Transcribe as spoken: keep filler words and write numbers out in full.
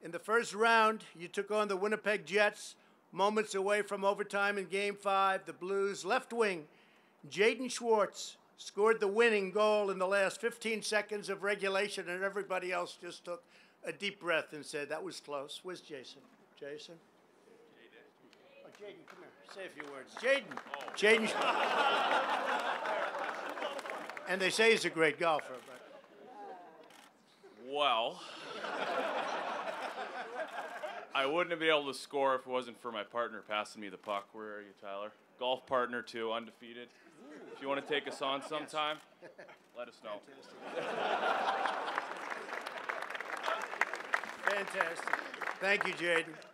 In the first round, you took on the Winnipeg Jets. Moments away from overtime in Game five, the Blues' left wing, Jaden Schwartz, scored the winning goal in the last fifteen seconds of regulation, and everybody else just took a deep breath and said, that was close. Where's Jason? Jason? Oh, Jaden, come here. Say a few words. Jaden. Oh. Jaden. And they say he's a great golfer. But. Well, I wouldn't have been able to score if it wasn't for my partner passing me the puck. Where are you, Tyler? Golf partner, too, undefeated. If you want to take us on sometime, let us know. Fantastic. Fantastic. Thank you, Jaden.